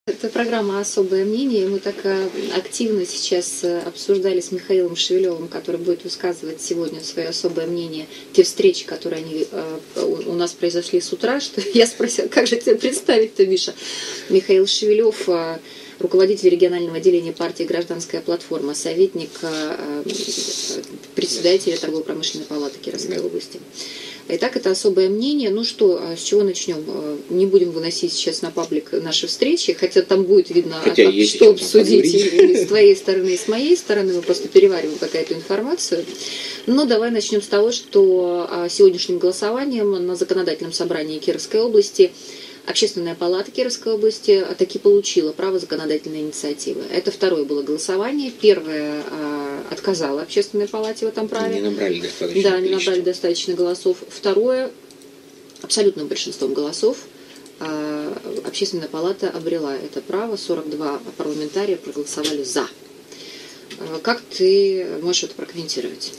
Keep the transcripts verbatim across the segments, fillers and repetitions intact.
Это программа «Особое мнение». Мы так активно сейчас обсуждали с Михаилом Шевелевым, который будет высказывать сегодня свое особое мнение, те встречи, которые они, у нас произошли с утра, что я спросила, как же тебя представить-то, Миша? Михаил Шевелев, руководитель регионального отделения партии «Гражданская платформа», советник председателя торгово-промышленной палаты Кировской области. Итак, это особое мнение. Ну что, с чего начнем? Не будем выносить сейчас на паблик наши встречи, хотя там будет видно, хотя а, что обсудить и с твоей стороны, и с моей стороны. Мы просто перевариваем какую-то информацию. Но давай начнем с того, что сегодняшним голосованием на законодательном собрании Кировской области Общественная палата Кировской области таки получила право законодательной инициативы. Это второе было голосование. Первое а, отказало Общественной палате в этом праве. Не набрали достаточно. Да, не набрали достаточно голосов. Второе, абсолютным большинством голосов а, Общественная палата обрела это право. сорок два парламентария проголосовали за. А, как ты можешь это прокомментировать?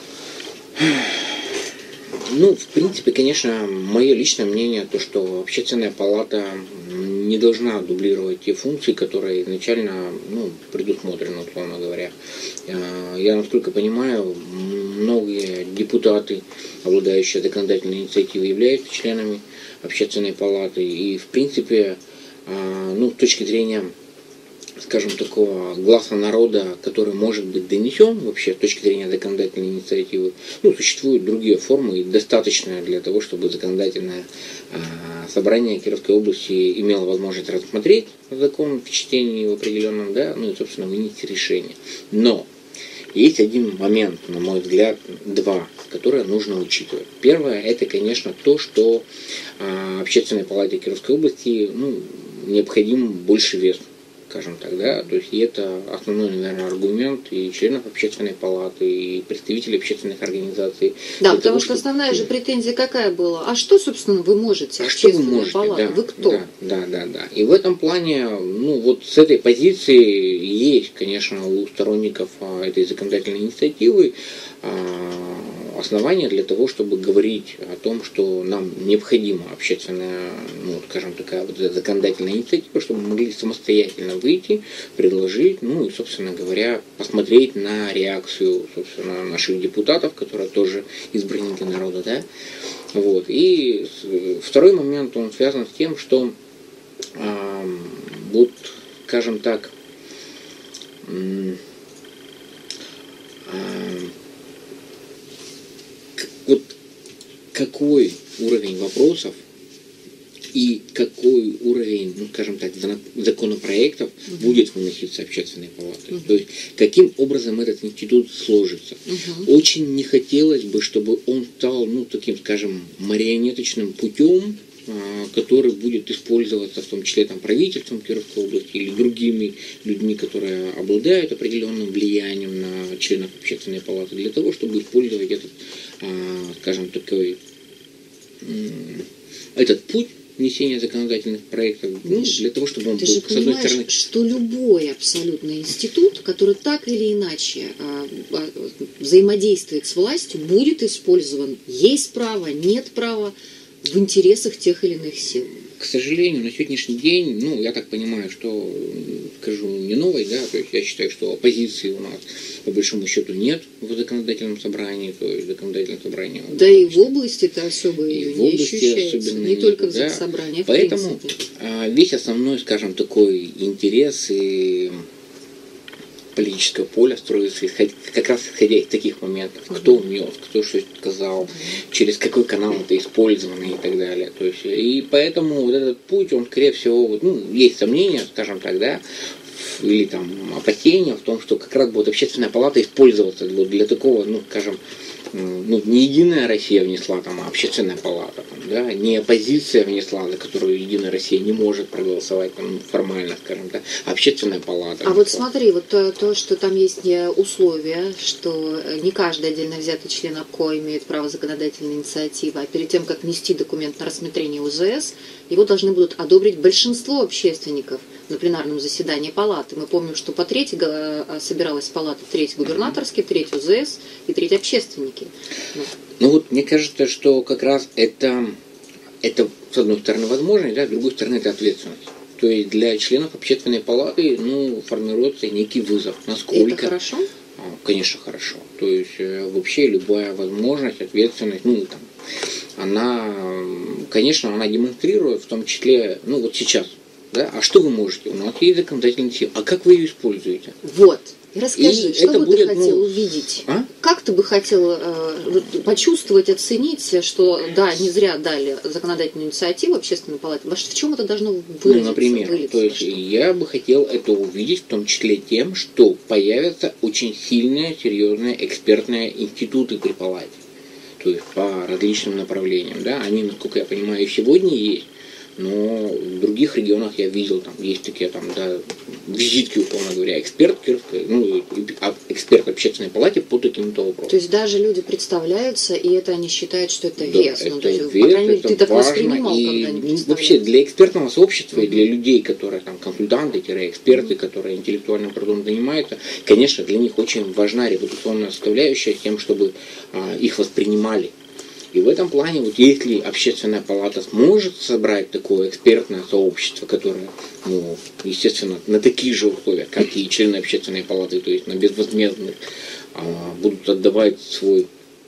Ну, в принципе, конечно, мое личное мнение, то, что Общественная палата не должна дублировать те функции, которые изначально, ну, предусмотрены, условно говоря. Я, насколько понимаю, многие депутаты, обладающие законодательной инициативой, являются членами Общественной палаты. И, в принципе, ну, с точки зрения, скажем, такого гласа народа, который может быть донесен вообще с точки зрения законодательной инициативы, ну, существуют другие формы, достаточные для того, чтобы законодательное э, собрание Кировской области имело возможность рассмотреть закон в чтении в определенном, да, ну и, собственно, вынести решение. Но есть один момент, на мой взгляд, два, которые нужно учитывать. Первое, это, конечно, то, что э, Общественной палате Кировской области, ну, необходим больше вес, скажем так, да, то есть и это основной, наверное, аргумент и членов Общественной палаты, и представителей общественных организаций. Да, потому того, что основная же претензия какая была? А что, собственно, вы можете, а что вы можете, палата? Да, вы кто? Да, да, да, да. И в этом плане, ну, вот с этой позиции есть, конечно, у сторонников этой законодательной инициативы основания для того, чтобы говорить о том, что нам необходима общественная, ну, скажем, такая вот законодательная инициатива, чтобы мы могли самостоятельно выйти, предложить, ну и, собственно говоря, посмотреть на реакцию, собственно, наших депутатов, которые тоже избранники народа, да. Вот. И второй момент, он связан с тем, что э, вот, скажем так, э, э, вот какой уровень вопросов и какой уровень, ну, скажем так, законопроектов uh-huh. будет выноситься Общественной палатой. Uh-huh. То есть, каким образом этот институт сложится. Uh-huh. Очень не хотелось бы, чтобы он стал, ну, таким, скажем, марионеточным путем, который будет использоваться в том числе там, правительством Кировской области или другими людьми, которые обладают определенным влиянием на членов Общественной палаты, для того, чтобы использовать этот, скажем, такой, этот путь внесения законодательных проектов, ну, для того, чтобы он Ты был, же с одной понимаешь, стороны... что любой абсолютно институт, который так или иначе а, а, взаимодействует с властью, будет использован. Есть право, нет права в интересах тех или иных сил. К сожалению, на сегодняшний день, ну, я так понимаю, что, скажу, не новой, да, то есть я считаю, что оппозиции у нас, по большому счету, нет в законодательном собрании, то есть законодательное собрание... Да и в области-то особо ее не ощущается, особенно не только в да. собрании, в Поэтому принципе. Весь основной, скажем, такой интерес и политическое поле строится как раз исходя из таких моментов. Кто внес, кто что сказал, через какой канал это использовано и так далее. То есть, и поэтому вот этот путь, он, скорее всего, вот, ну, есть сомнения, скажем так, да, или там опасения в том, что как раз будет Общественная палата использоваться вот, для такого, ну, скажем, ну, не Единая Россия внесла, там, а Общественная палата, там, да, не оппозиция внесла, за которую Единая Россия не может проголосовать там, формально, скажем так, а Общественная палата. А вот смотри, вот то, то, что там есть условия, что не каждый отдельно взятый член ОПКО имеет право законодательной инициативы, а перед тем, как внести документ на рассмотрение УЗС, его должны будут одобрить большинство общественников на пленарном заседании палаты. Мы помним, что по треть собиралась палата, треть губернаторский, треть УЗС и треть общественники. Ну вот мне кажется, что как раз это, это с одной стороны возможность, да, с другой стороны это ответственность. То есть для членов общественной палаты ну, формируется некий вызов. Насколько? Это хорошо? Конечно, хорошо. То есть вообще любая возможность, ответственность, ну там, она, конечно, она демонстрирует в том числе, ну вот сейчас, да, а что вы можете? У нас есть законодательная сила, а как вы ее используете? Вот. Расскажи, и что бы будет, ты хотел ну, увидеть? А? Как ты бы хотел э, почувствовать, оценить, что да, не зря дали законодательную инициативу общественной палаты? В чем это должно выразиться? Ну, например, то есть я бы хотел это увидеть в том числе тем, что появятся очень сильные, серьезные экспертные институты при палате. То есть по различным направлениям. Да? Они, насколько я понимаю, сегодня есть. Но в других регионах я видел, там есть такие там, да, визитки, условно говоря, эксперт, ну, эксперт общественной палаты по таким-то вопросам. То есть даже люди представляются, и это они считают, что это вес. Да, ну, это то есть, вес, по крайней мере, это ты так важно, воспринимал, и, когда они представляют. Вообще для экспертного сообщества, mm-hmm. и для людей, которые там консультанты-эксперты, mm-hmm. которые интеллектуальным трудом занимаются, конечно, для них очень важна репутационная составляющая тем, чтобы а, их воспринимали. И в этом плане, вот если общественная палата сможет собрать такое экспертное сообщество, которое, ну, естественно, на таких же условиях, как и члены общественной палаты, то есть на безвозмездных, а, будут отдавать свой,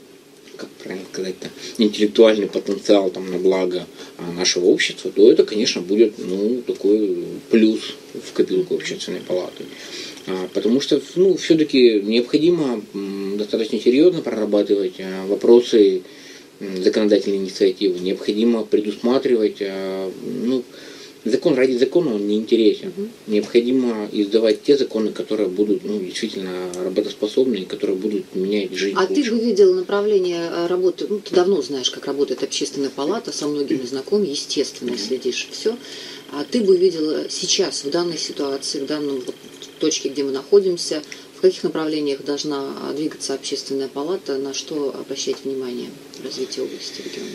как правильно сказать-то, интеллектуальный потенциал там, на благо а, нашего общества, то это, конечно, будет ну, такой плюс в копилку общественной палаты. А, потому что ну, все-таки необходимо м, достаточно серьезно прорабатывать а, вопросы законодательной инициативы, необходимо предусматривать, ну, закон ради закона, он не интересен. Угу. Необходимо издавать те законы, которые будут ну, действительно работоспособны, которые будут менять жизнь. А лучше. Ты бы видел направление работы, ну, ты давно знаешь, как работает общественная палата, со многими знаком, естественно, следишь все. А ты бы видел сейчас, в данной ситуации, в данном вот, точке, где мы находимся, в каких направлениях должна двигаться общественная палата, на что обращать внимание в развитии области региона?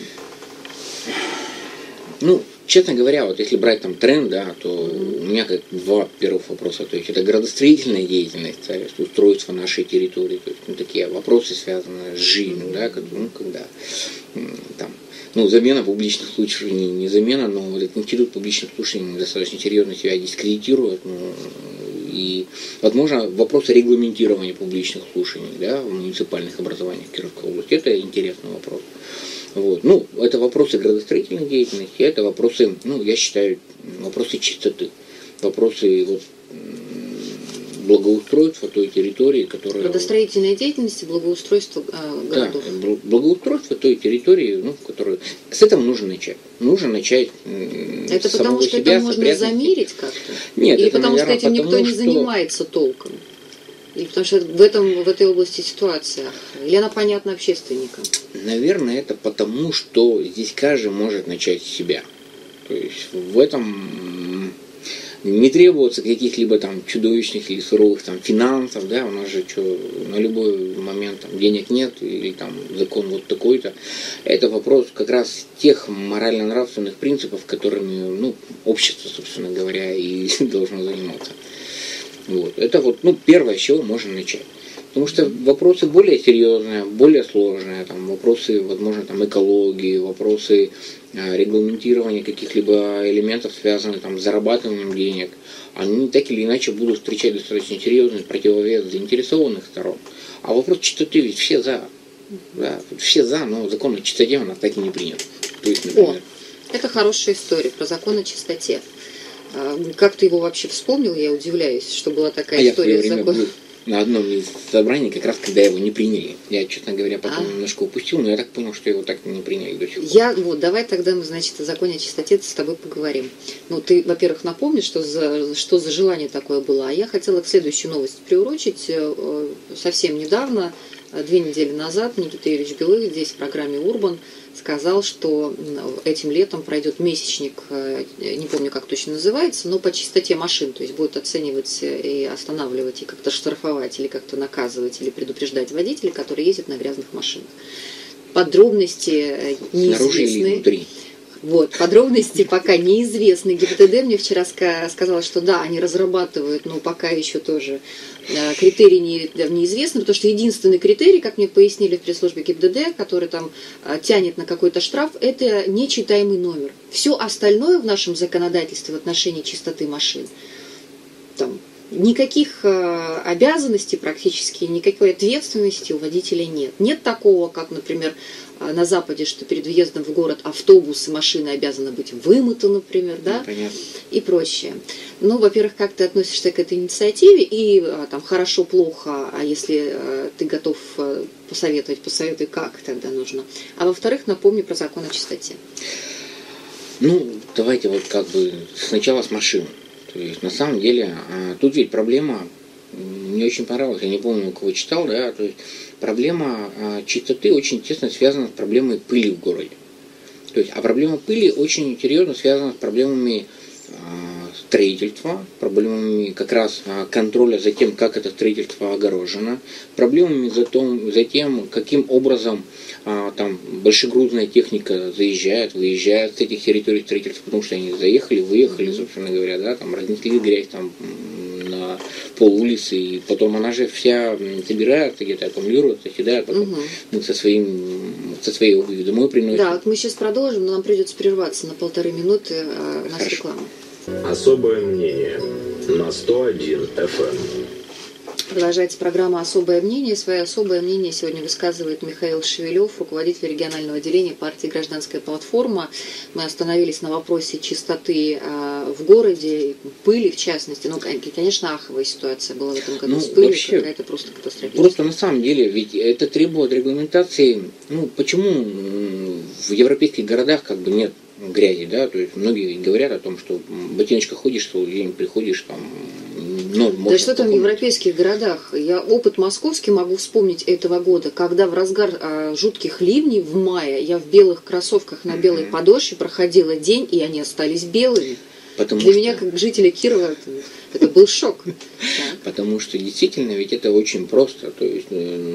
Ну, честно говоря, вот если брать там тренд, да, то mm-hmm. у меня как два первых вопроса. То есть это градостроительная деятельность, то есть устройство нашей территории, то есть ну, такие вопросы, связанные с жизнью, да, как, ну, когда там, ну, замена публичных слушаний, не замена, но вот этот институт публичных слушаний достаточно серьезно себя дискредитирует, ну, и, возможно, вопросы регламентирования публичных слушаний, да, в муниципальных образованиях Кировской области, это интересный вопрос. Вот. Ну, это вопросы градостроительной деятельности, это вопросы, ну, я считаю, вопросы чистоты, вопросы вот, благоустройства той территории, которая... Градостроительной деятельности, благоустройства э, городов. Да, благоустройство той территории, ну, которую... С этого нужно начать. Нужно начать Это с потому, что себя, это можно замерить как-то? Нет, Или это, потому, наверное, что этим никто потому, не что... занимается толком? Или потому что в, этом, в этой области ситуация? Или она понятна общественникам? Наверное, это потому, что здесь каждый может начать с себя. То есть в этом не требуется каких-либо там чудовищных или суровых там финансов, да, у нас же что, на любой момент там, денег нет, или там закон вот такой-то. Это вопрос как раз тех морально-нравственных принципов, которыми, ну, общество, собственно говоря, и должно заниматься. Вот. Это вот, ну, первое, с чего можно начать. Потому что вопросы более серьезные, более сложные, там, вопросы, возможно, там, экологии, вопросы э, регламентирования каких-либо элементов, связанных там, с зарабатыванием денег, они так или иначе будут встречать достаточно серьезный противовес заинтересованных сторон. А вопрос чистоты ведь все за. Да, все за, но закон о чистоте у нас так и не принят. То есть, например... О, это хорошая история про закон о чистоте. Как ты его вообще вспомнил, я удивляюсь, что была такая а история. Я в свое время был на одном из собраний, как раз когда его не приняли. Я, честно говоря, потом а? немножко упустил, но я так понял, что его так и не приняли до сих пор. Я, вот, давай тогда мы, значит, о законе о чистоте с тобой поговорим. Ну, ты, во-первых, напомни, что за, что за желание такое было. А я хотела к следующей новости приурочить. Совсем недавно, две недели назад, Никита Юрьевич Белых здесь в программе «Урбан» сказал, что этим летом пройдет месячник, не помню, как точно называется, но по чистоте машин, то есть будет оценивать и останавливать, и как-то штрафовать, или как-то наказывать, или предупреждать водителей, которые ездят на грязных машинах. Подробности неизвестны. Снаружи или внутри? Вот, подробности пока неизвестны. ГИБДД мне вчера сказала, что да, они разрабатывают, но пока еще тоже критерии не, неизвестны, потому что единственный критерий, как мне пояснили в пресс-службе ГИБДД, который там тянет на какой-то штраф, это нечитаемый номер. Все остальное в нашем законодательстве в отношении чистоты машин, там, никаких э, обязанностей практически, никакой ответственности у водителя нет. Нет такого, как, например, на Западе, что перед въездом в город автобусы, машины обязаны быть вымыты, например, да, ну, и прочее. Ну, во-первых, как ты относишься к этой инициативе, и там хорошо-плохо, а если э, ты готов э, посоветовать, посоветуй, как тогда нужно. А во-вторых, напомни про закон о чистоте. Ну, давайте вот как бы сначала с машин. То есть, на самом деле, тут ведь проблема, мне очень понравилась, я не помню, у кого читал, да, то есть проблема чистоты очень тесно связана с проблемой пыли в городе. То есть, а проблема пыли очень серьезно связана с проблемами строительства, проблемами как раз контроля за тем, как это строительство огорожено, проблемами за, том, за тем, каким образом а, там большегрузная техника заезжает, выезжает с этих территорий строительства, потому что они заехали, выехали, собственно говоря, да, там разнесли грязь там на пол улицы, и потом она же вся собирается, где-то аккумулируется, съедает, потом угу. мы со, своим, со своей обувью домой приносим. Да, вот мы сейчас продолжим, но нам придется прерваться на полторы минуты, а, на рекламу. Особое мнение на сто один эф эм. Продолжается программа «Особое мнение». Свое особое мнение сегодня высказывает Михаил Шевелев, руководитель регионального отделения партии «Гражданская платформа». Мы остановились на вопросе чистоты в городе, пыли в частности. Ну, конечно, аховая ситуация была в этом году ну, с пылью, вообще, какая-то просто катастрофическая. Просто на самом деле, ведь это требует регламентации. Ну, почему в европейских городах как бы нет грязи, да, то есть многие говорят о том, что в ботиночках ходишь, что день приходишь, там, ну, да что там в европейских городах? Я опыт московский могу вспомнить этого года, когда в разгар а, жутких ливней в мае я в белых кроссовках на белой mm-hmm. подошве проходила день, и они остались белыми. Потому Для что... меня, как жителя Кирова, это, это был шок. Потому что действительно ведь это очень просто. То есть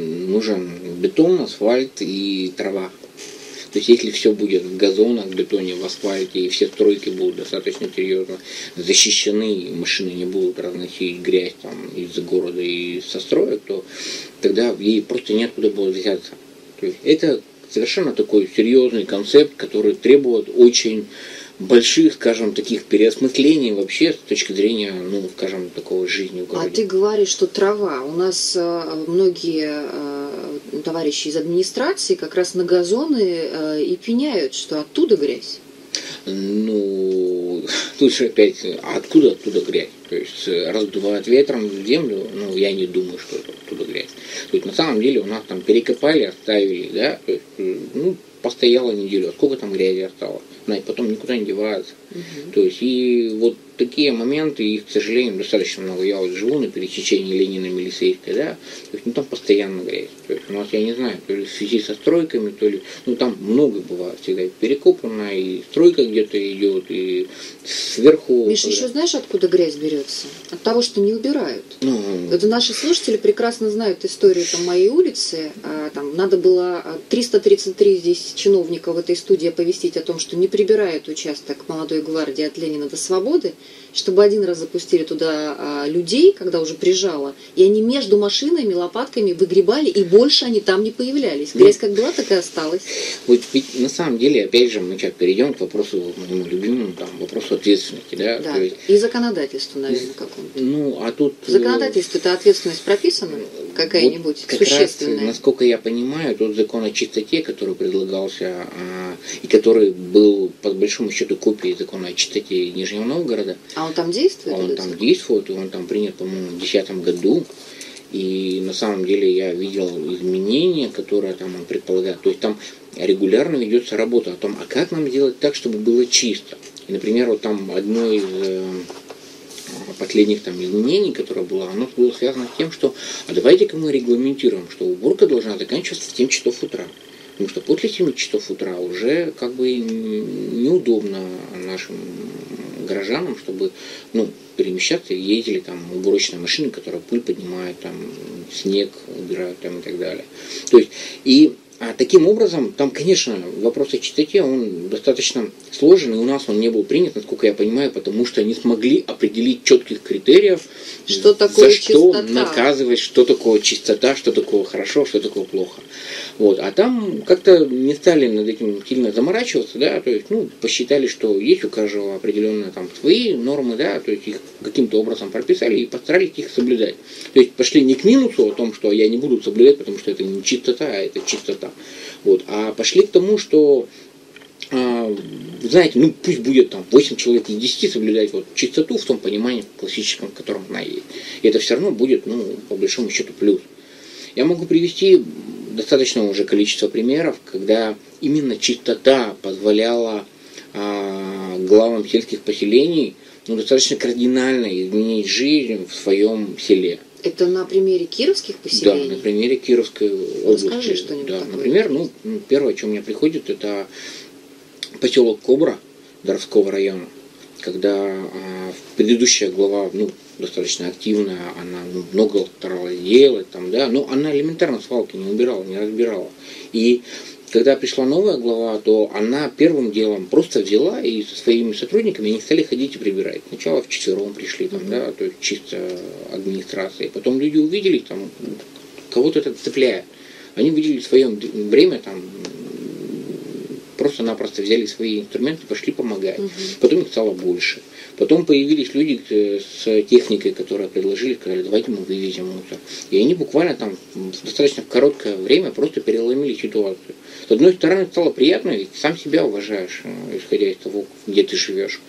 нужен бетон, асфальт и трава. То есть если все будет в газонах, в бетоне, в асфальте, и все стройки будут достаточно серьезно защищены, и машины не будут разносить грязь там, из города и со строек, то тогда ей просто неоткуда было взяться. То есть это совершенно такой серьезный концепт, который требует очень больших, скажем, таких переосмыслений вообще с точки зрения, ну, скажем, такого жизни в городе. А ты говоришь, что трава. У нас э, многие э, товарищи из администрации как раз на газоны э, и пеняют, что оттуда грязь. Ну, тут же опять, а откуда оттуда грязь? То есть раздувают ветром в землю, ну, я не думаю, что это оттуда грязь. То есть на самом деле у нас там перекопали, оставили, да, то есть, ну, постояла неделю, а сколько там грязи осталось? И потом никуда не девается. Угу. То есть, и вот такие моменты, их, к сожалению, достаточно много. Я вот живу на пересечении Ленина и Елисейской, да, то есть, ну, там постоянно грязь. То есть, у нас, я не знаю, то ли в связи со стройками, то ли, ну, там много бывает всегда перекопано, и стройка где-то идет, и сверху... Миша, когда... еще знаешь, откуда грязь берется? От того, что не убирают. Ну, это наши слушатели прекрасно знают историю там, моей улицы. А, там, надо было триста тридцать три здесь чиновников в этой студии оповестить о том, что не прибирает участок молодой гвардии от Ленина до Свободы, чтобы один раз запустили туда а, людей, когда уже прижало, и они между машинами, лопатками выгребали, и больше они там не появлялись. Грязь как была, так и осталась. Вот ведь на самом деле, опять же, мы сейчас перейдем к вопросу, моему любимому, там, вопросу ответственности. Да, да. То есть, и законодательству, наверное, какому-то. Ну, а тут... В законодательстве это ответственность прописана какая-нибудь вот существенная? Раз, насколько я понимаю, тот закон о чистоте, который предлагался, а, и который был, по большому счету, копией закона о чистоте Нижнего Новгорода. А он там действует? Он там закон? действует, и он там принят, по-моему, в две тысячи десятом году. И на самом деле я видел изменения, которые там он предполагает. То есть там регулярно ведется работа о том, а как нам сделать так, чтобы было чисто. И, например, вот там одно из э, последних там изменений, которое было, оно было связано с тем, что а давайте-ка мы регламентируем, что уборка должна заканчиваться в семь часов утра. Потому что после семи часов утра уже как бы неудобно нашим горожанам, чтобы ну, перемещаться, ездили там уборочные машины, которые пыль поднимают, там, снег убирают там, и так далее. То есть, и А таким образом, там, конечно, вопрос о чистоте, он достаточно сложен, и у нас он не был принят, насколько я понимаю, потому что не смогли определить четких критериев, что такое за что чистота? Наказывать, что такое чистота, что такое хорошо, что такое плохо. Вот. А там как-то не стали над этим сильно заморачиваться, да, то есть, ну, посчитали, что есть у каждого определенные там свои нормы, да, то есть их каким-то образом прописали и постарались их соблюдать. То есть пошли не к минусу о том, что я не буду соблюдать, потому что это не чистота, а это чистота. Вот. А пошли к тому, что, а, знаете, ну пусть будет там восемь человек из десяти соблюдать вот чистоту в том понимании классическом, в котором она есть. И это все равно будет, ну, по большому счету, плюс. Я могу привести достаточное уже количество примеров, когда именно чистота позволяла а, главам сельских поселений ну, достаточно кардинально изменить жизнь в своем селе. Это на примере кировских поселений? Да, на примере Кировской области. Расскажи что-нибудь да, такое. Например, ну, первое, что мне приходит, это поселок Кобра Даровского района, когда а, предыдущая глава, ну, достаточно активная, она ну, много старалась делать, там, да, но она элементарно свалки не убирала, не разбирала. И когда пришла новая глава, то она первым делом просто взяла и со своими сотрудниками они стали ходить и прибирать. Сначала вчетвером пришли, там, uh-huh. да, то есть чисто администрация. Потом люди увидели, там, кого-то это цепляет. Они увидели в своем время, там, просто-напросто взяли свои инструменты, пошли помогать. Uh-huh. Потом их стало больше. Потом появились люди с техникой, которые предложили, сказали, давайте мы вывезем мусор. И они буквально там достаточно в короткое время просто переломили ситуацию. С одной стороны, стало приятно, ведь сам себя уважаешь, исходя из того, где ты живешь.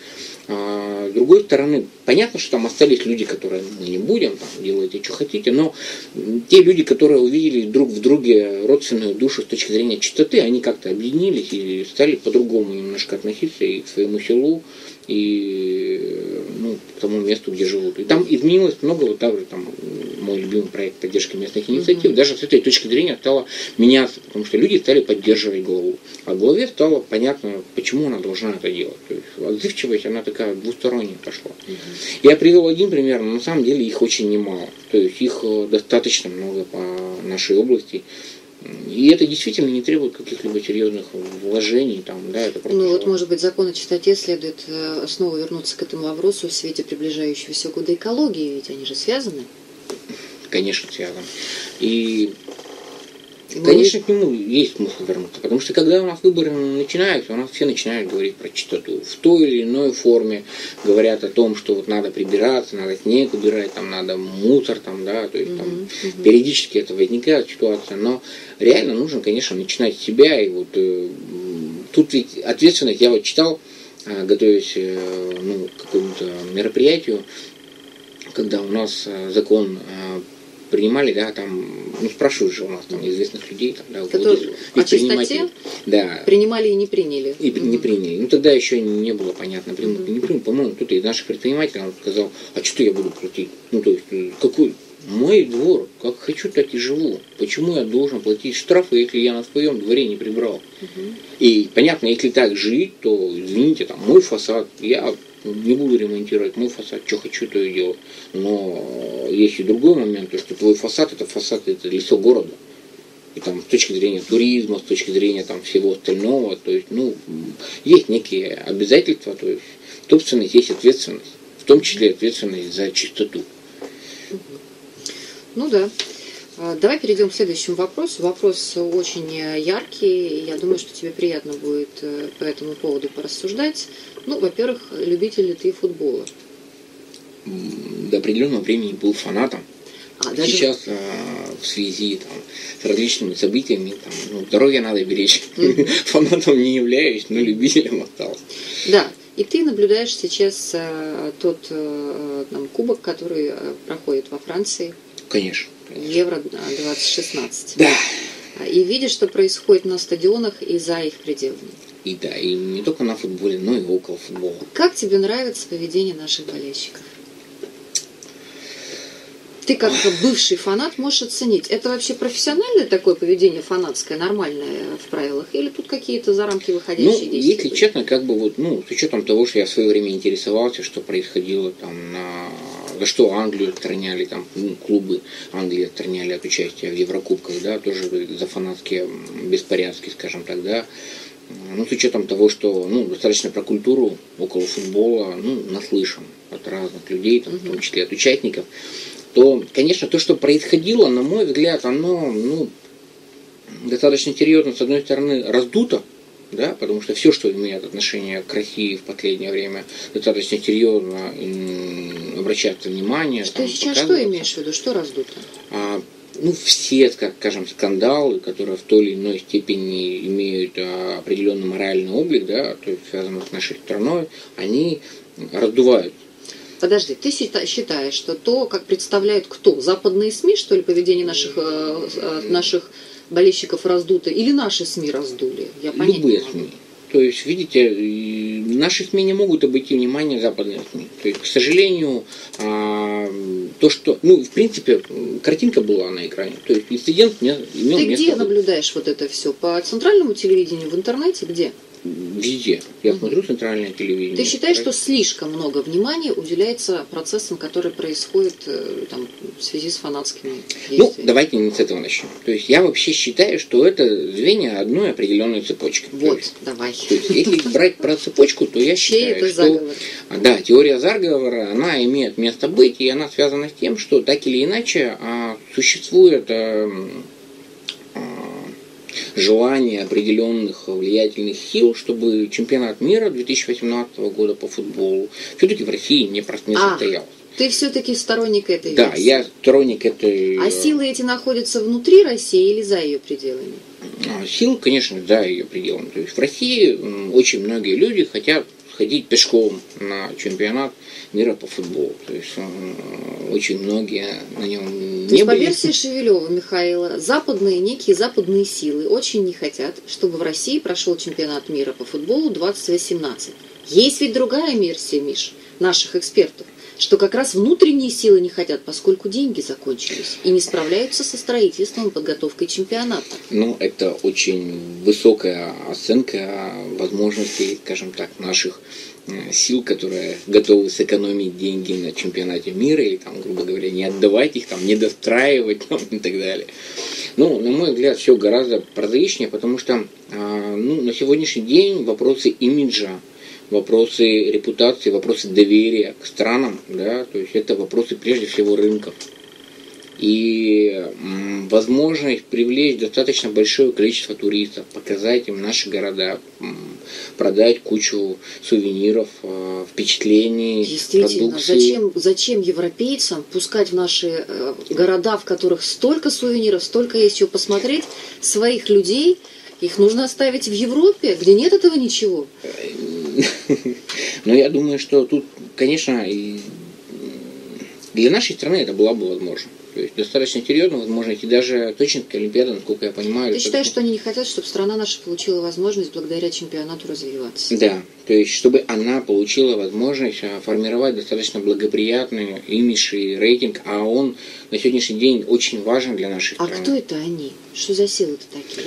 А с другой стороны, понятно, что там остались люди, которые мы не будем, там, делайте, что хотите, но те люди, которые увидели друг в друге родственную душу с точки зрения чистоты, они как-то объединились и стали по-другому немножко относиться и к своему селу, и ну, к тому месту, где живут. И там изменилось много, вот также там мой любимый проект поддержки местных инициатив, mm-hmm. даже с этой точки зрения стало меняться, потому что люди стали поддерживать главу. А главе стало понятно, почему она должна это делать. То есть отзывчивость, она такая двусторонняя пошла. Mm-hmm. Я привел один пример, но на самом деле их очень немало. То есть их достаточно много по нашей области. И это действительно не требует каких-либо серьезных вложений. Там, да, это ну вот, может быть, закон о чистоте следует снова вернуться к этому вопросу в свете приближающегося года экологии, ведь они же связаны. Конечно, связаны. И, ну, конечно, к нему есть смысл вернуться, потому что когда у нас выборы начинаются, у нас все начинают говорить про чистоту. В той или иной форме говорят о том, что вот надо прибираться, надо снег убирать, там надо мусор, там, да, то есть там uh-huh, uh-huh. периодически это возникает ситуация, но реально нужно, конечно, начинать с себя, и вот э, тут ведь ответственность, я вот читал, э, готовясь э, ну, к какому-то мероприятию, когда у нас э, закон э, принимали, да, там, ну, спрашивают же у нас там известных людей, там, да, которые о чистоте да, принимали и не приняли. И mm-hmm. не приняли. Ну, тогда еще не было понятно, примут mm-hmm. не примут. По-моему, кто-то из наших предпринимателей он сказал, а что я буду платить? Ну, то есть, какой? Мой двор, как хочу, так и живу. Почему я должен платить штрафы, если я на своем дворе не прибрал? Mm-hmm. И понятно, если так жить, то, извините, там, мой фасад, я не буду ремонтировать мой фасад, что хочу, то и делаю. Но есть и другой момент, то, что твой фасад, это фасад, это лицо города. И там с точки зрения туризма, с точки зрения там всего остального, то есть, ну, есть некие обязательства, то есть собственность есть ответственность, в том числе ответственность за чистоту. Ну да. Давай перейдем к следующему вопросу. Вопрос очень яркий, я думаю, что тебе приятно будет по этому поводу порассуждать. Ну, во-первых, любитель ли ты футбола? До определенного времени был фанатом. А, даже... Сейчас а, в связи там, с различными событиями там, ну, здоровье надо беречь. Mm-hmm. Фанатом не являюсь, но любителем остался. Да. И ты наблюдаешь сейчас а, тот а, там, кубок, который а, проходит во Франции. Конечно. Евро двадцать шестнадцать. Да. И видишь, что происходит на стадионах и за их пределами. И да, и не только на футболе, но и около футбола. Как тебе нравится поведение наших болельщиков? Ты как бывший фанат можешь оценить, это вообще профессиональное такое поведение фанатское, нормальное в правилах, или тут какие-то за рамки выходящие ну, действия? Если честно, как бы вот, ну, с учетом того, что я в свое время интересовался, что происходило там на за что Англию отстраняли, там, ну, клубы Англии отстраняли от участия в Еврокубках, да, тоже за фанатские беспорядки, скажем так, да. Ну, с учетом того, что, ну, достаточно про культуру около футбола, ну, наслышан от разных людей, там, в том числе от участников, то, конечно, то, что происходило, на мой взгляд, оно, ну, достаточно серьезно, с одной стороны, раздуто, да, потому что все, что имеет отношение к России в последнее время, достаточно серьезно обращается внимание. Что сейчас что имеешь в виду, что раздуто? А, ну, все, как скажем, скандалы, которые в той или иной степени имеют а, определенный моральный облик, да, то есть связанные с нашей страной, они раздувают. Подожди, ты считаешь, что то, как представляют кто? Западные СМИ, что ли, поведение наших, наших болельщиков раздуто, или наши СМИ раздули? Я понять Любые не могу. СМИ. То есть, видите, наши СМИ не могут обойти внимание западных СМИ. То есть, к сожалению, то, что... Ну, в принципе, картинка была на экране. То есть, инцидент не имел Ты место. Где наблюдаешь вот это все? По центральному телевидению, в интернете, где? Везде. Я угу. смотрю центральное телевидение. Ты считаешь, что слишком много внимания уделяется процессам, которые происходят там, в связи с фанатскими действиями? Ну, давайте не с этого начнем. То есть я вообще считаю, что это звенья одной определенной цепочки. Вот, есть, давай. То есть, если брать про цепочку, то я считаю, это что заговор? Да, теория заговора, она имеет место быть, и она связана с тем, что так или иначе существует желание определенных влиятельных сил, чтобы чемпионат мира две тысячи восемнадцатого года по футболу все-таки в России не, не а, состоялся. Ты все-таки сторонник этой Да, версии? я сторонник этой... А силы эти находятся внутри России или за ее пределами? Силы, конечно, за ее пределами. То есть в России очень многие люди хотят ходить пешком на чемпионат мира по футболу. То есть очень многие на нем То не есть, были. по версии Шевелева Михаила, западные, некие западные силы очень не хотят, чтобы в России прошел чемпионат мира по футболу двадцать восемнадцать. Есть ведь другая версия, Миш, наших экспертов, что как раз внутренние силы не хотят, поскольку деньги закончились и не справляются со строительством и подготовкой чемпионата. Ну, это очень высокая оценка возможностей, скажем так, наших сил, которые готовы сэкономить деньги на чемпионате мира или, там, грубо говоря, не отдавать их, там, не достраивать там, и так далее. Ну, на мой взгляд, все гораздо прозаичнее, потому что ну, на сегодняшний день вопросы имиджа, вопросы репутации, вопросы доверия к странам, да, то есть это вопросы прежде всего рынков. И м, возможность привлечь достаточно большое количество туристов, показать им наши города, м, продать кучу сувениров, э, впечатлений, Действительно, продукции. Зачем, зачем европейцам пускать в наши э, города, в которых столько сувениров, столько есть чего посмотреть, своих людей? Их нужно оставить в Европе, где нет этого ничего. Но я думаю, что тут, конечно, для нашей страны это было бы возможно. То есть достаточно серьезно возможность, и даже Сочинская Олимпиада, насколько я понимаю... Ты считаешь, что они не хотят, чтобы страна наша получила возможность благодаря чемпионату развиваться? Да, то есть чтобы она получила возможность формировать достаточно благоприятный имидж и рейтинг, а он на сегодняшний день очень важен для нашей а страны. А кто это они? Что за силы-то такие?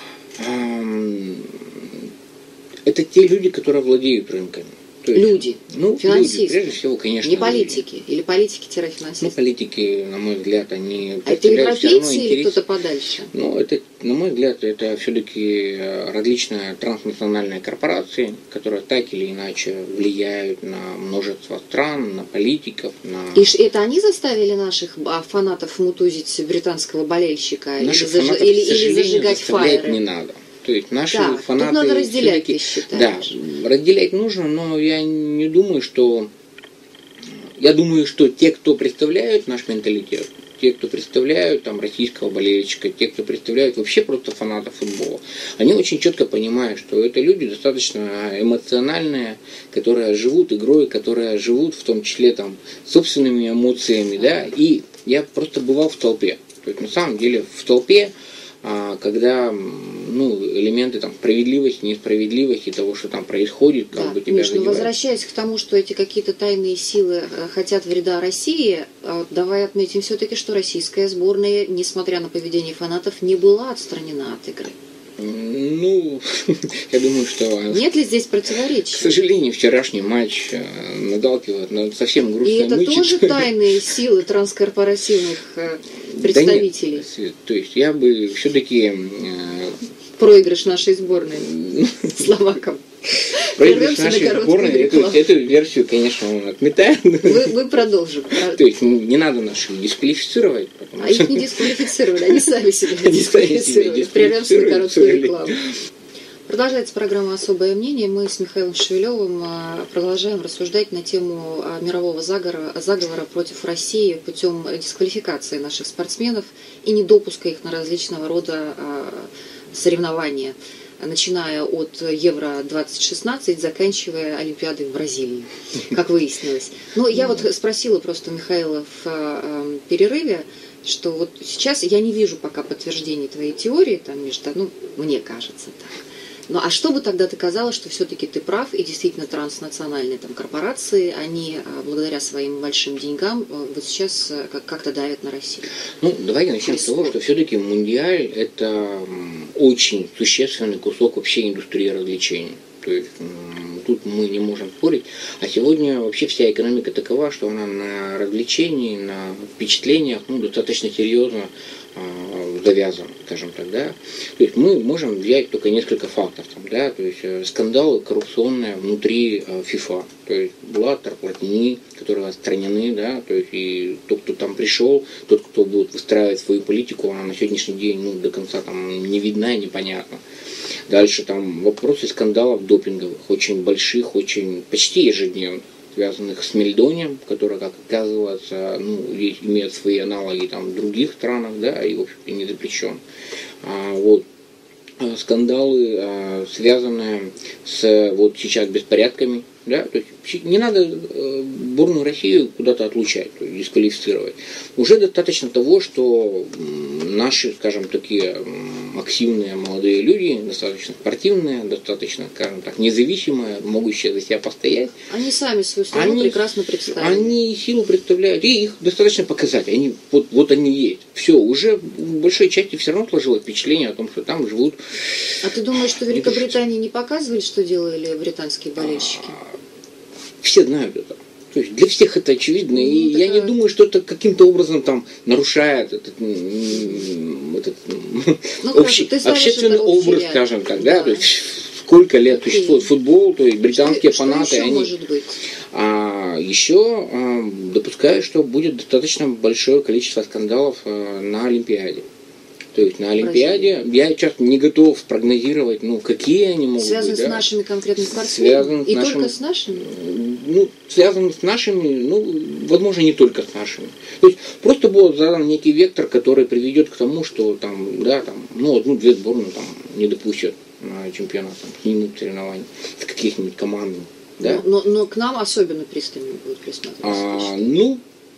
Это те люди, которые владеют рынками. То есть, люди, ну, финансисты, люди, прежде всего, конечно. Не политики, люди. Или политики-финансисты. Ну, политики, на мой взгляд, они... А это европейцы или кто-то подальше? Ну, это, на мой взгляд, это все-таки различные транснациональные корпорации, которые так или иначе влияют на множество стран, на политиков, на... И это они заставили наших фанатов мутузить британского болельщика? Наших или, фанатов, или, или зажигать фаеры? не надо. То есть наши да, фанаты... Тут надо разделять, ты считаешь? Да, разделять нужно, но я не думаю, что... Я думаю, что те, кто представляют наш менталитет, те, кто представляют там российского болельщика, те, кто представляют вообще просто фанатов футбола, они очень четко понимают, что это люди достаточно эмоциональные, которые живут игрой, которые живут в том числе там собственными эмоциями, да, и я просто бывал в толпе. То есть на самом деле в толпе, когда ну, элементы там, справедливости, несправедливости, того, что там происходит, как да, бы тебя Миш, задевает. Но возвращаясь к тому, что эти какие-то тайные силы хотят вреда России, давай отметим все-таки, что российская сборная, несмотря на поведение фанатов, не была отстранена от игры. Ну, я думаю, что... Нет ли здесь противоречий? К сожалению, вчерашний матч наталкивает на совсем грустные И это мычи. тоже тайные силы транскорпоративных представителей? Да нет, то есть я бы все-таки... Проигрыш нашей сборной словакам. Проигрыш нашей сборной, эту, эту версию, конечно, он отметает. Вы, вы продолжим. То есть не надо наших дисквалифицировать. А их не дисквалифицировали, они сами себя дисквалифицировали. Прервемся на короткую рекламу. Продолжается программа «Особое мнение». Мы с Михаилом Шевелевым продолжаем рассуждать на тему мирового заговора, заговора против России путем дисквалификации наших спортсменов и недопуска их на различного рода соревнования, начиная от Евро двадцать шестнадцать, заканчивая Олимпиадой в Бразилии, как выяснилось. Но я вот спросила просто Михаила в перерыве, что вот сейчас я не вижу пока подтверждения твоей теории, там, между, ну, мне кажется так. Ну, а что бы тогда доказало, что все-таки ты прав, и действительно транснациональные там корпорации, они благодаря своим большим деньгам вот сейчас как-то давят на Россию? Ну, давайте начнем с того, что все-таки Мундиаль – это очень существенный кусок вообще индустрии развлечений. То есть тут мы не можем спорить. А сегодня вообще вся экономика такова, что она на развлечении, на впечатлениях ну, достаточно серьезно э, завязана, скажем так, да. То есть мы можем взять только несколько фактов, там, да, то есть э, скандалы коррупционные внутри э, ФИФА. То есть Блаттер, Платини, которые отстранены, да, то есть и тот, кто там пришел, тот, кто будет выстраивать свою политику, она на сегодняшний день ну, до конца там не видна и непонятна. Дальше там вопросы скандалов допинговых, очень больших, очень почти ежедневных, связанных с мельдонием, который, как оказывается, ну, имеет свои аналоги там, в других странах, да, и, в общем-то, не запрещен. А, вот. Скандалы, а, связанные с вот сейчас беспорядками, да, то есть не надо э, сборную Россию куда-то отлучать, то есть дисквалифицировать. Уже достаточно того, что наши, скажем, такие активные молодые люди, достаточно спортивные, достаточно, скажем так, независимые, могущие за себя постоять. Они сами свою страну они, прекрасно представляют. Они силу представляют, и их достаточно показать. Они, вот, вот они есть. Все, уже в большой части все равно сложилось впечатление о том, что там живут. А ты думаешь, что в Великобритании не показывали, что делали британские болельщики? Все знают это. То есть для всех это очевидно. Ну, и я не думаю, что это каким-то образом там нарушает этот, этот ну, общий, общественный образ, скажем так. Да? Да. То есть сколько лет Окей. существует футбол, то есть британские что, фанаты. Что еще они... может быть? А еще а, допускаю, что будет достаточно большое количество скандалов а, на Олимпиаде. То есть на Олимпиаде Бразилия. Я сейчас не готов спрогнозировать, ну, какие они могут связаны быть. Связаны с да? нашими конкретными спортсменами? И нашими, только с нашими? Ну, связаны с нашими, ну, возможно, не только с нашими. То есть просто будет задан некий вектор, который приведет к тому, что там, да, там, ну, одну-две сборные там не допустят на чемпионат, там, снимут соревнований с каких-нибудь команд. Да? Но, но, но к нам особенно пристально будут присматриваться. А, ну,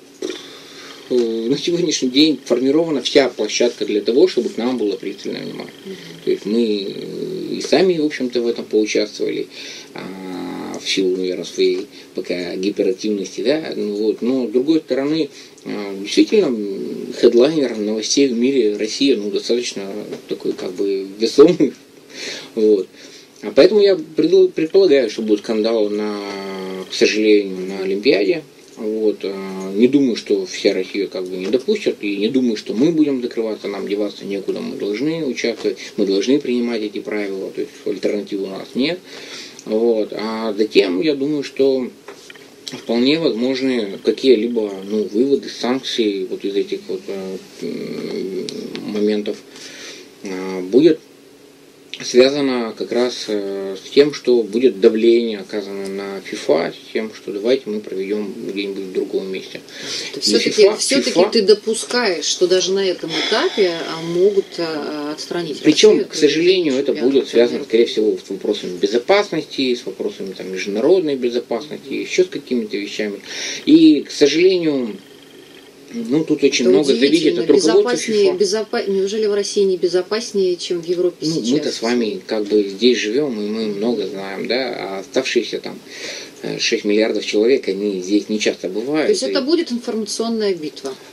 на сегодняшний день формирована вся площадка для того, чтобы к нам было пристальное внимание. Uh-huh. То есть мы и сами, в общем-то, в этом поучаствовали, а, в силу, наверное, своей пока гиперактивности, да, ну, вот. Но с другой стороны, а, действительно, хедлайнер новостей в мире Россия, ну, достаточно такой, как бы, весомый. Вот. А поэтому я предполагаю, что будет скандал, на, к сожалению, на Олимпиаде. Вот. Не думаю, что вся Россия как бы не допустят, и не думаю, что мы будем закрываться, нам деваться некуда, мы должны участвовать, мы должны принимать эти правила, то есть альтернативы у нас нет. Вот. А затем, я думаю, что вполне возможны какие-либо ну, выводы, санкции вот из этих вот э, моментов. Э, будет связано как раз э, с тем, что будет давление оказано на ФИФА, с тем, что давайте мы проведем где-нибудь в другом месте. Все-таки, все-таки FIFA... ты допускаешь, что даже на этом этапе могут отстранить. Причем, Россию, к сожалению, это будет связано, скорее всего, с вопросами безопасности, с вопросами там, международной безопасности, еще с какими-то вещами. И, к сожалению, ну, тут очень это много зависит от руководства ФИФА. Безопа... Неужели в России не безопаснее, чем в Европе ну, сейчас? Мы-то с вами как бы здесь живем, и мы много знаем, да, а оставшиеся там шесть миллиардов человек, они здесь не часто бывают. То есть и... это будет информационная битва?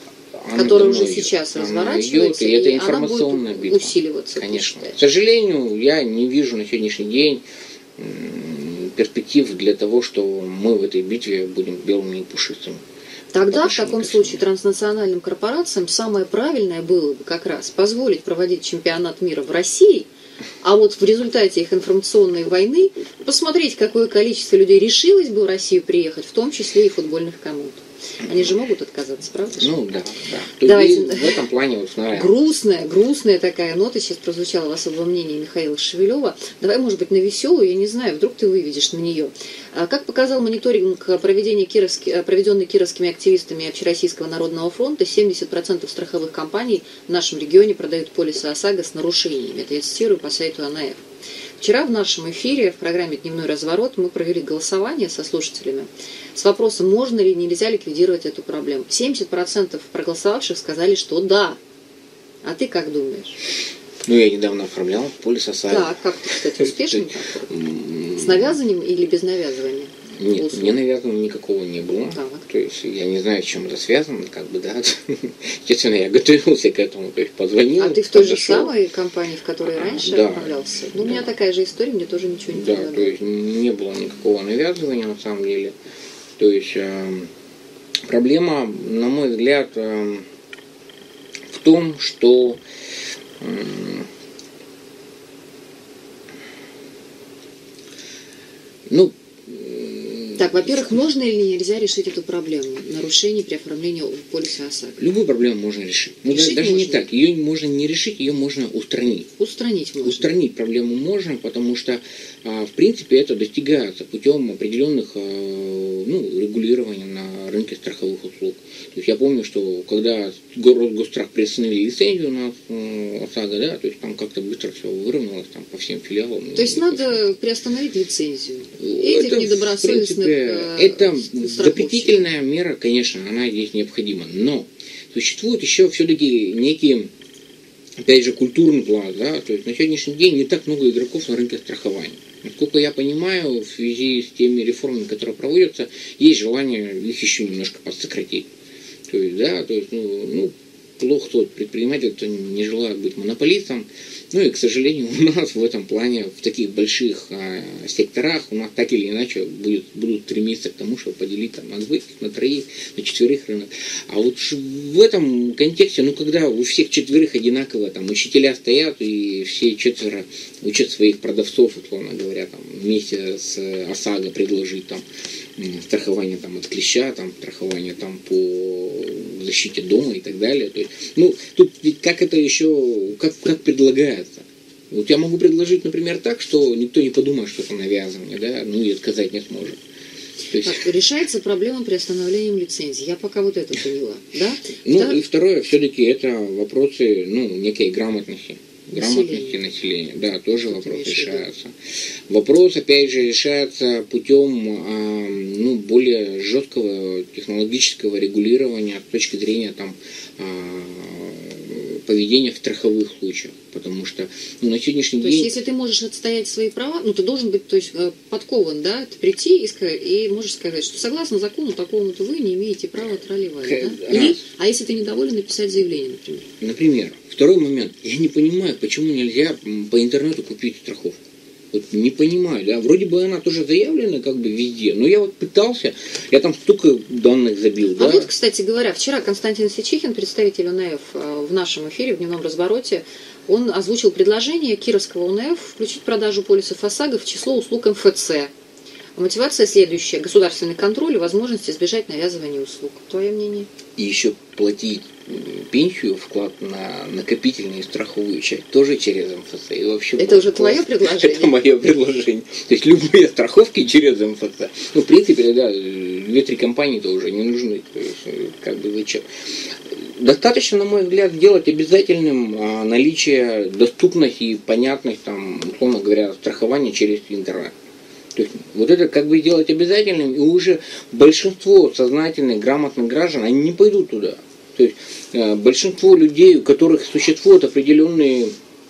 которая уже сейчас разворачивается, идет, и, и это информационная битва. Усиливаться. Конечно. К сожалению, я не вижу на сегодняшний день перспектив для того, что мы в этой битве будем белыми и пушистыми. Тогда в таком случае транснациональным корпорациям самое правильное было бы как раз позволить проводить чемпионат мира в России, а вот в результате их информационной войны посмотреть, какое количество людей решилось бы в Россию приехать, в том числе и футбольных команд. Они же могут отказаться, правда? Ну да, да. Давайте. В этом плане вот знаем. Грустная, грустная такая нота сейчас прозвучала в особом мнении Михаила Шевелева. Давай, может быть, на веселую, я не знаю, вдруг ты выведешь на нее. Как показал мониторинг, проведенный, Кировски, проведенный кировскими активистами Общероссийского народного фронта, семьдесят процентов страховых компаний в нашем регионе продают полисы ОСАГО с нарушениями. Это я цитирую по сайту АНФ. Вчера в нашем эфире в программе «Дневной разворот» мы провели голосование со слушателями с вопросом, можно ли нельзя ликвидировать эту проблему. семьдесят процентов проголосовавших сказали, что да. А ты как думаешь? Ну, я недавно оформлял полис ОСАГО. Да, как ты, кстати, успешно? С навязыванием или без навязывания? Нет, не навязанного никакого не было. Так. То есть я не знаю, с чем это связано, как бы, да. Естественно, я готовился к этому, то есть позвонил. А ты в той же самой компании, в которой раньше да, оформлялся? Ну, да. У меня такая же история, мне тоже ничего не Да, было. то есть не было никакого навязывания на самом деле. То есть э, проблема, на мой взгляд, э, в том, что э, ну, Так, во-первых, можно или нельзя решить эту проблему нарушений при оформлении полиса ОСАГО? Любую проблему можно решить. Ну, решить даже можно. не так. Ее можно не решить, ее можно устранить. Устранить можно. Устранить проблему можно, потому что, в принципе, это достигается путем определенных ну, регулирований на рынке страховых услуг. То есть я помню, что когда Росгосстрах приостановили лицензию на ОСАГО, да, то есть там как-то быстро все выровнялось там, по всем филиалам. То есть надо приостановить лицензию этих это, недобросовестных в принципе, это запретительная мера, конечно, она здесь необходима. Но существует еще все-таки некий, опять же, культурный план, да, то есть на сегодняшний день не так много игроков на рынке страхования. Насколько я понимаю, в связи с теми реформами, которые проводятся, есть желание их еще немножко подсократить. То есть, да, то есть, ну, ну плохо тот предприниматель, кто не желает быть монополистом. Ну и, к сожалению, у нас в этом плане, в таких больших а, секторах, у нас так или иначе будет, будут стремиться к тому, чтобы поделить там, на двоих, на троих, на четверых рынок. А вот в этом контексте, ну когда у всех четверых одинаково, там учителя стоят, и все четверо учат своих продавцов, условно говоря, там, вместе с ОСАГО предложить там, страхование там, от клеща, там, страхование там, по защите дома и так далее. То есть, ну, тут ведь как это еще, как, как предлагается? Вот я могу предложить, например, так, что никто не подумает, что это навязывание, да, ну и отказать не сможет. То есть... Так, решается проблема приостановлением лицензии. Я пока вот это поняла. Да? Ну да? И второе, все-таки это вопросы ну, некой грамотности. Грамотности населения. населения. Да, тоже что вопрос решается. Вопрос, опять же, решается путем а, ну, более жесткого технологического регулирования с точки зрения там, а, поведения в страховых случаях. Потому что ну, на сегодняшний то день... То есть, если ты можешь отстоять свои права, ну, ты должен быть то есть, подкован, да, ты прийти и, сказать, и можешь сказать, что согласно закону такому-то вы не имеете права тролливать, да? Или, а если ты недоволен, написать заявление, например. Например. Второй момент. Я не понимаю, почему нельзя по интернету купить страховку. Вот не понимаю, да, вроде бы она тоже заявлена как бы везде, но я вот пытался, я там столько данных забил, а да. вот, кстати говоря, вчера Константин Сичихин, представитель УНФ в нашем эфире, в дневном развороте, он озвучил предложение Кировского УНФ включить продажу полисов ОСАГО в число услуг эм эф цэ. Мотивация следующая. Государственный контроль и возможность избежать навязывания услуг. Твое мнение? И еще платить пенсию, вклад на накопительные страховые часть тоже через эм эф цэ. И вообще это уже твое предложение? Это мое предложение. То есть любые страховки через эм эф цэ. Ну, в принципе, да, две-три компании-то уже не нужны. То есть, как бы зачем? Достаточно, на мой взгляд, сделать обязательным а, наличие, доступность и понятность, там, условно говоря, страхования через интернет. То есть, вот это как бы делать обязательным, и уже большинство сознательных, грамотных граждан, они не пойдут туда. То есть, э, большинство людей, у которых существуют определенные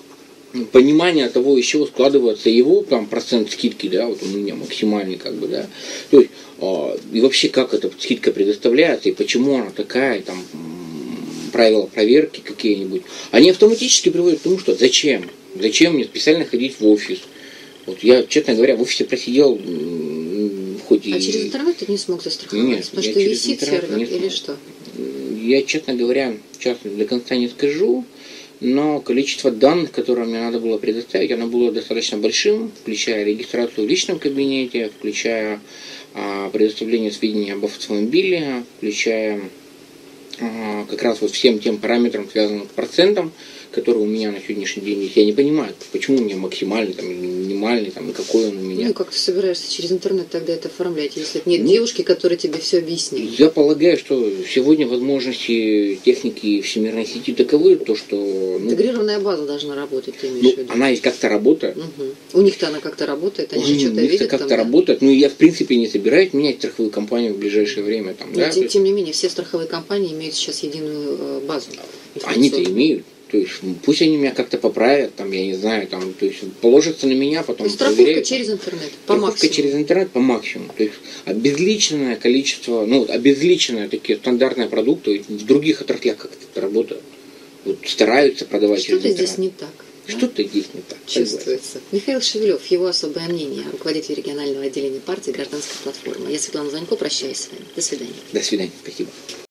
понимания того, из чего складывается его там, процент скидки, да, вот у меня максимальный, как бы, да, то есть, э, и вообще как эта скидка предоставляется, и почему она такая, там, правила проверки какие-нибудь, они автоматически приводят к тому, что зачем? Зачем мне специально ходить в офис? Вот я, честно говоря, в офисе просидел хоть и... А через интернет ты не смог застраховать? Нет, потому что висит сервер или смог. что? Я, честно говоря, сейчас до конца не скажу, но количество данных, которые мне надо было предоставить, оно было достаточно большим, включая регистрацию в личном кабинете, включая а, предоставление сведений об автомобиле, включая а, как раз вот всем тем параметрам, связанным с процентом, которые у меня на сегодняшний день есть. Я не понимаю, почему у меня максимальный, там, или минимальный, там, и какой он у меня. Ну, как ты собираешься через интернет тогда это оформлять, если нет ну, девушки, которая тебе все объяснит? Я полагаю, что сегодня возможности техники всемирной сети таковы, то, что... Ну, интегрированная база должна работать, ты имеешь ну, в виду? она есть как-то работает. Угу. У них-то она как-то работает, они У же что-то них-то видят. как-то там, работает. Да? Ну, я, в принципе, не собираюсь менять страховую компанию в ближайшее время. Там, но, да? тем, есть... тем не менее, все страховые компании имеют сейчас единую э, базу. Они-то имеют. То есть пусть они меня как-то поправят, там, я не знаю, там, то есть положатся на меня, потом то страховка проверяют. через интернет, по страховка максимуму. через интернет по максимуму. То есть обезличенное количество, ну, вот обезличенные такие стандартные продукты в других отраслях как-то это работает. Вот стараются продавать через интернет. Что-то здесь не так. Что-то здесь не так. Чувствуется. Михаил Шевелев, его особое мнение, руководитель регионального отделения партии «Гражданская платформа». Я Светлана Занько, прощаюсь с вами. До свидания. До свидания. Спасибо.